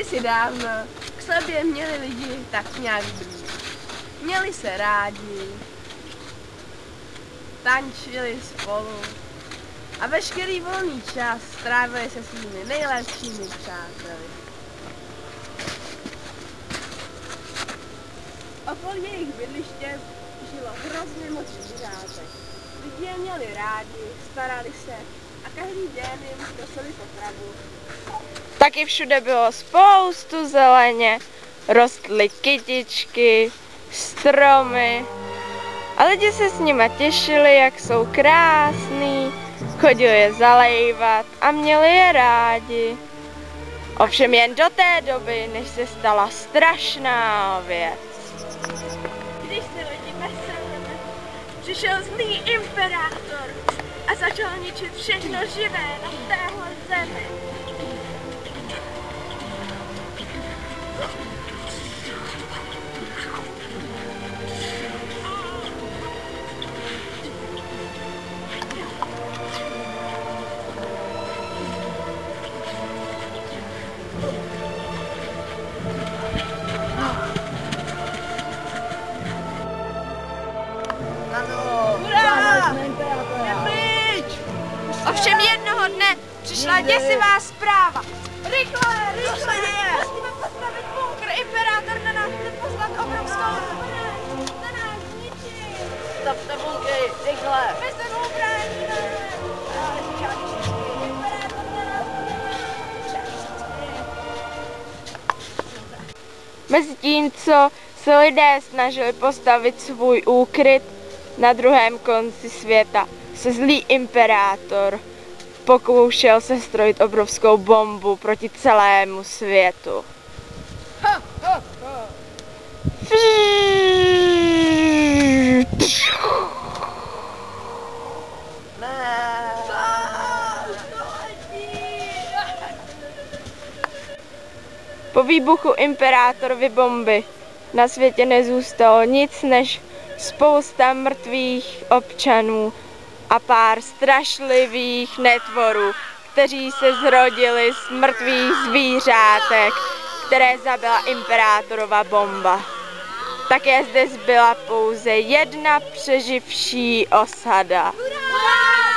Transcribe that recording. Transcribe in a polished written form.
Kdysi dávno k sobě měli lidi tak nějak blíž. Měli se rádi, tančili spolu a veškerý volný čas strávili se svými nejlepšími přáteli. Okolo jejich bydliště žilo hrozně moc zvířátek. Lidi je měli rádi, starali se a každý den jim nosili potravu. Taky všude bylo spoustu zeleně, rostly kytičky, stromy a lidi se s nima těšili, jak jsou krásný, chodili je zalejvat a měli je rádi. Ovšem jen do té doby, než se stala strašná věc. Když se lidi veselili, přišel zlý imperátor a začal ničit všechno živé na téhle zemi. Ovšem jednoho dne přišla děsivá zpráva. Rychle! Musíme postavit bunkr, imperátor na nás chce poslat obrovskou zbraň. Na nás zničit. Stavte bunkry, rychle! My se mu bráníme. Imperátor na nás Mezitím, co se lidé snažili postavit svůj úkryt na druhém konci světa, se zlý imperátor pokoušel sestrojit obrovskou bombu proti celému světu. Po výbuchu imperátorovy bomby na světě nezůstalo nic než spousta mrtvých občanů a pár strašlivých netvorů, kteří se zrodili z mrtvých zvířátek, které zabila imperátorova bomba. Také zde zbyla pouze jedna přeživší osada. Hurá!